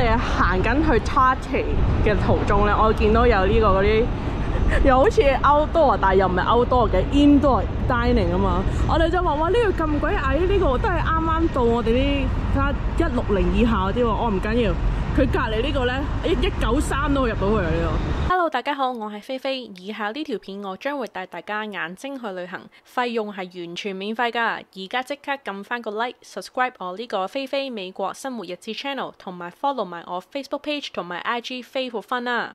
哋行緊去 Tarty 嘅途中咧，我見到有呢個嗰啲又好似 outdoor， 但係又唔係 outdoor 嘅 indoor dining 啊嘛。我哋就話哇，呢個咁鬼矮，呢個都係啱啱到我哋啲睇下160以下嗰啲喎。我唔緊要，佢隔離呢個咧193都可以入到去啊！呢個。 Hello， 大家好，我係菲菲。以下呢條片我將會帶大家眼睛去旅行，費用係完全免費㗎。而家即刻撳翻個 like、subscribe 我呢個菲菲美國生活日誌 channel， 同埋 follow 埋我 Facebook page 同埋 IG 飛活分啊！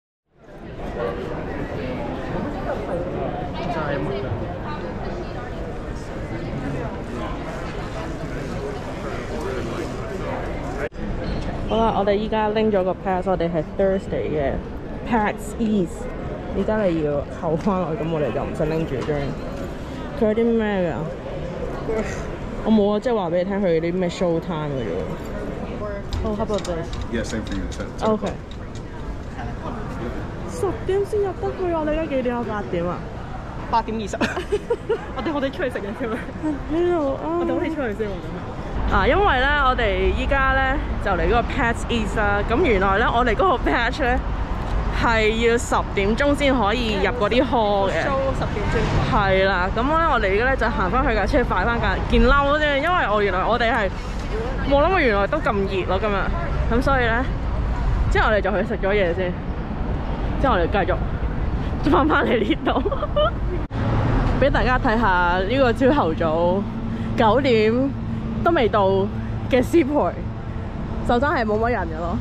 好啦，我哋依家拎咗個 pass， 我哋係 Thursday 嘅 PAX East。依家你要後翻去，咁我哋就唔使拎住張。佢有啲咩㗎？我冇啊，即係話俾你聽，佢有啲咩 show time 嘅啫。Oh, how about this? Yeah, same for you. Okay. 10點先入得去啊！你而家幾點啊？8點啊？8點20。我哋出去食嘢先咩？呢度啊！我哋好似出去先喎。因為咧，我哋依家咧就嚟嗰個 PAX East 啦。咁原來咧，我哋嗰個 batch 咧係要10點鐘先可以入嗰啲 hall 嘅。租10點鐘。係啦，咁咧我哋而家咧就行翻去架車，快翻件褸啫。因為原來我哋係冇諗過原來都咁熱咯今日。咁所以咧，之後我哋就去食咗嘢先。之後我哋繼續翻嚟呢度，俾大家睇下呢個朝頭早9點都未到嘅 Seaport， 就真係冇乜人嘅咯。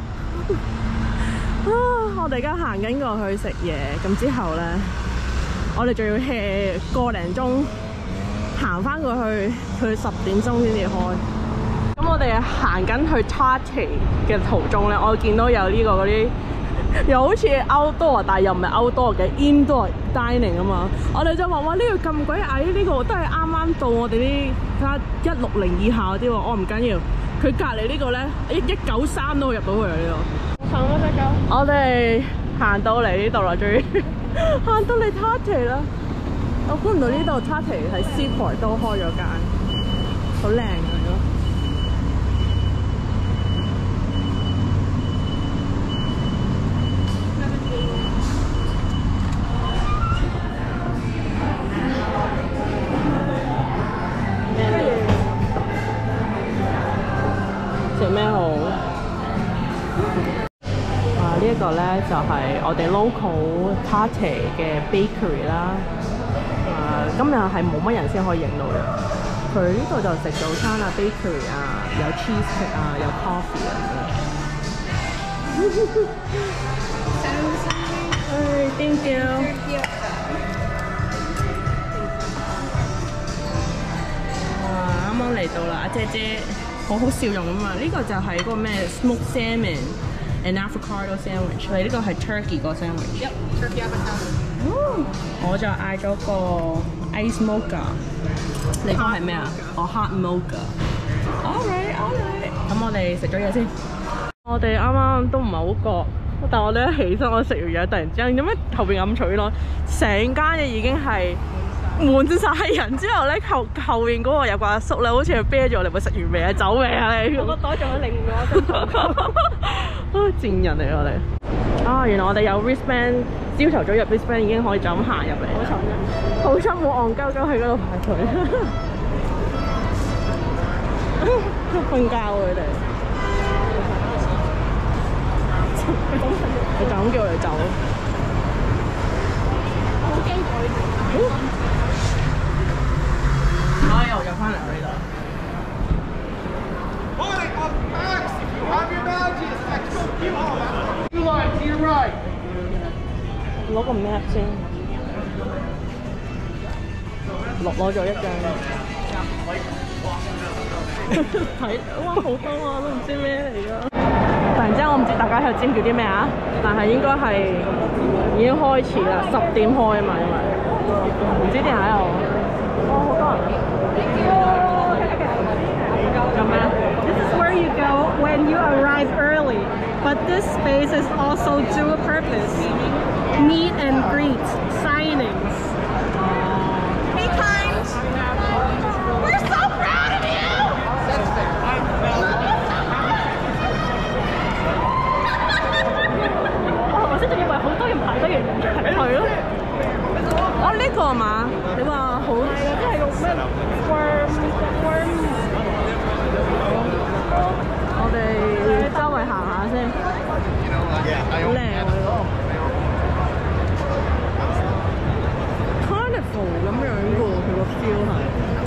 我哋而家行緊過去食嘢，咁之後咧，我哋仲要 hea 個零鐘行翻過去，佢10點鐘先至開。咁我哋行緊去 Tarty 嘅途中咧，我見到有呢個嗰啲。又好似 outdoor， 但係又唔係 outdoor 嘅 indoor dining 啊嘛。我哋就話哇，呢個咁鬼矮，呢個都係啱啱到我哋啲睇下160以下嗰啲喎。我唔緊要，佢隔離呢個咧193都可以入到去啊！呢度行啊，隻狗！我哋行到嚟呢度啦，終於行到嚟 Tarty 啦。我估唔到呢度 Tarty 喺 Seaport 都開咗間，好靚嘅咯。食咩好？呢一個咧就係我哋 local Tarty 嘅 bakery 啦。今日係冇乜人先可以影到嘅。佢呢度就食早餐啊 ，bakery 啊，有 cheesecake 啊，有 coffee 啊。Thank you。啱啱嚟到啦，姐姐。好好笑容啊嘛！呢個就係嗰個咩 smoked salmon and avocado sandwich， 你呢個係 turkey 個 sandwich。Turkey avocado。我就嗌咗個 ice mocha， 你講係咩啊？我 hot mocha。Alright。咁我哋食咗嘢先。我哋啱啱都唔係好覺，但係我哋一起身，我食完嘢突然之間，點解後邊咁取咯？成間嘢已經係滿晒人，之後咧後面嗰個有個阿叔咧，好似係啤住我哋，咪食完未啊？走未啊你？我個袋仲有另外一張圖。賤人嚟我哋。原來我哋有 wristband， 朝頭早入 wristband 已經可以就咁行入嚟。好彩冇戇鳩鳩喺嗰度排隊。瞓覺佢哋。佢就咁叫我哋走。好驚佢。又入翻嚟呢度。攞個 map 先，攞咗一張。睇，哇好多啊，都唔知咩嚟㗎。突然之間我唔知大家喺度尖叫啲咩啊，但係應該係已經開始啦，10點開啊嘛，因為唔知啲人喺度。好多人。 This is where you go when you arrive early, but this space is also dual purpose, meet and greet, signings. Hey times! We're so proud of you! feel 係。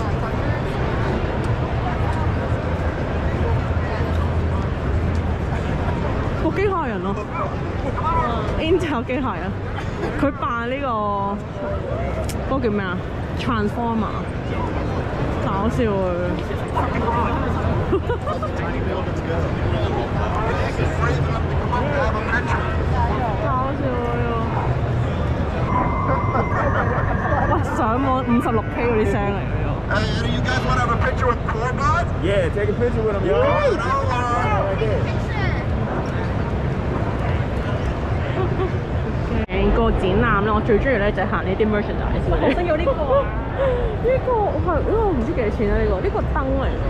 個機械人咯，Intel 機械人，佢扮呢個嗰個叫咩啊 ？Transformer， 搞笑啊！搞笑啊！喂，上網56K 嗰啲聲嚟嘅又。 Do you guys want to have a picture with Corbett? Yeah, take a picture with him, y'all. Right there. 成個展覽咧，我最中意咧就係行呢啲 merchandise。我想要呢個啊！呢個我唔知幾錢啊！呢個燈嚟㗎，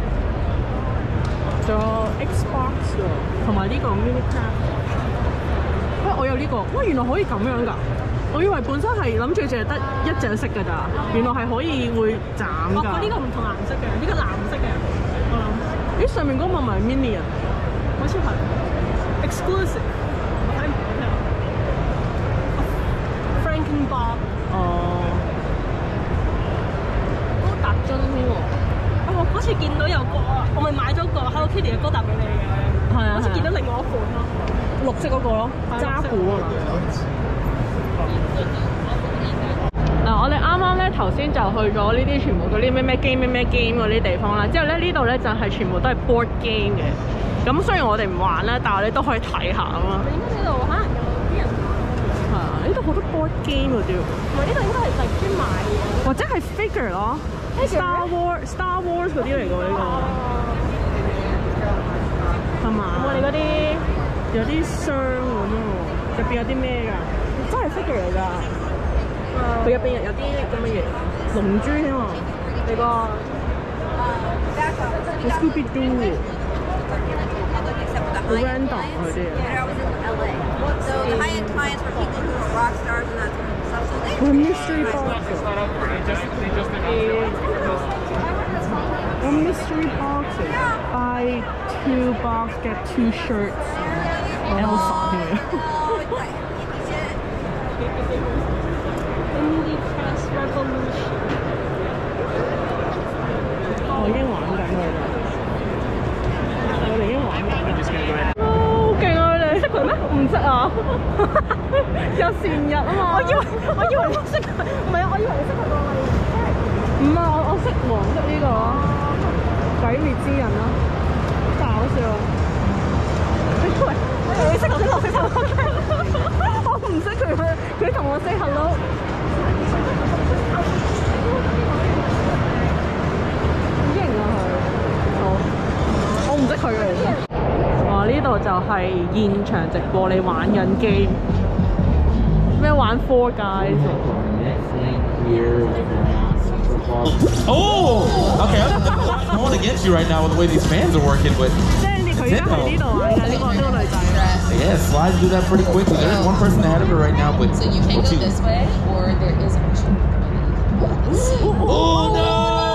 仲有 Xbox 喎，同埋呢個 Minecraft。喂，我有呢個，喂，原來可以咁樣㗎！我以為本身係諗住淨係得一隻色㗎咋，原來係可以會斬㗎。 呢個唔同顏色嘅，呢個藍色嘅，我諗。 咦，上面嗰個咪 Minion？ 好似係 exclusive。Frankenbot。 哦。 高達樽喎。我嗰次見到有個，我咪買咗個 Hello Kitty 嘅高達俾你嘅。 係啊。 好似見到另外一款咯。 綠色嗰個咯，渣古啊嘛。我哋啱啱咧頭先就去咗呢啲全部嗰啲咩 game 咩 game 嗰啲地方啦，之後咧呢度咧就係全部都係 board game 嘅。咁雖然我哋唔玩啦，但係我哋都可以睇下啊嘛。 應該呢度可能有啲人係啊，呢度好多 board game 嗰啲喎。 唔係呢度應該係專買嘅， 或者係 figure 咯 ，Star Wars 嗰啲嚟㗎呢個，係嘛？ 我哋嗰啲有啲箱咁喎，入邊有啲咩㗎？真係 figure 嚟㗎。佢入邊有啲咁嘅嘢，龍珠添喎，你個 Scooby Doo， 好 random 嗰啲啊。佢 mystery box， 個 mystery box buy 2 box get 2 shirts Elsa 添啊。 Indie Press Revolution。 我已經玩緊佢啦，我哋已經玩緊。好勁啊！你識佢咩？唔識啊！有善日啊嘛！我以為你識佢，唔係啊！我以為你識佢個例。唔係我識黃色呢個鬼滅之刃咯，搞笑！你識頭先綠色頭髮？我唔識佢同我 say hello。我唔識佢嘅其實。哇！呢度就係現場直播，你玩緊 game， 咩玩 Four Guys？ Oh! Okay, I'm going against you right now with the way these fans are working, but 即係佢而家喺呢度玩緊呢個女仔。 yeah, slides do that pretty quickly. There's one person ahead of her right now, but So you can go this way, or there is a mission. Oh no!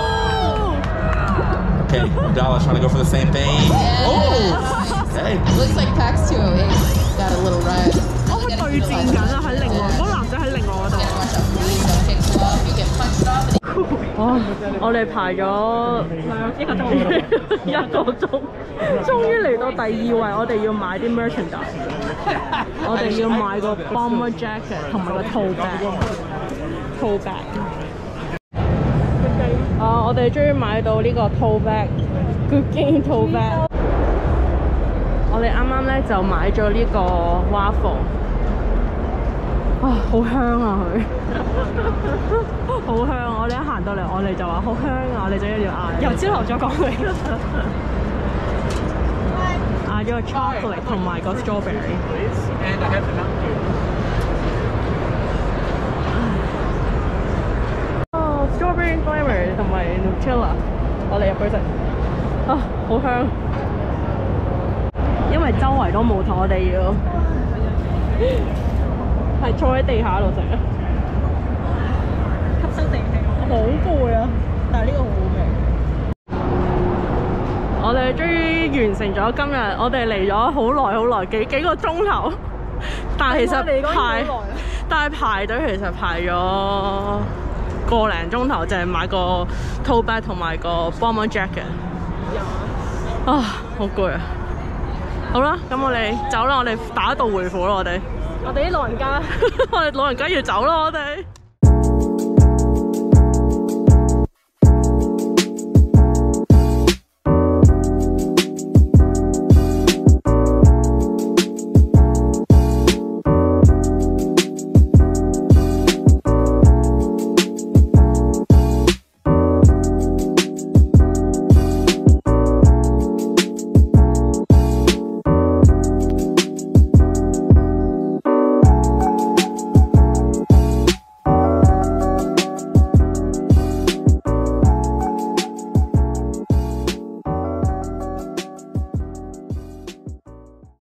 Okay, Abdallah trying to go for the same thing. Oh! Okay. Looks like PAX 208 got a little ride. 我係對戰緊啊！喺另外嗰個男仔喺另外嗰度。 Watch out, please don't get off. You get punched off. 我哋排咗1個鐘，終於嚟到第2位，我哋要買啲 merchandise， 我哋要買個 bomber jacket 同埋個 tote bag。我哋終於買到呢個 tote bag，Good Game tote bag。我哋啱啱咧就買咗呢個 waffle。好香啊佢，好香！我哋一行到嚟，我哋就話好香啊！我哋就一定要嗌。由朝頭早講嚟，嗌咗個 chocolate 同埋個 strawberry。strawberry flavor 同埋 Nutella， 我哋入去食。好香！因為周圍都冇台，我哋要。係坐喺地下度食啊！ 吸收地氣， 好攰啊！但係呢個好好味。我哋終於完成咗今日，我哋嚟咗好耐幾個鐘頭，但係其實排隊其實排咗個零鐘頭，淨係買個 tote bag 同埋個 bomber jacket。啊，好攰啊！好啦，咁我哋走啦，我哋打道回府啦，我哋啲老人家，我哋老人家要走啦，我哋。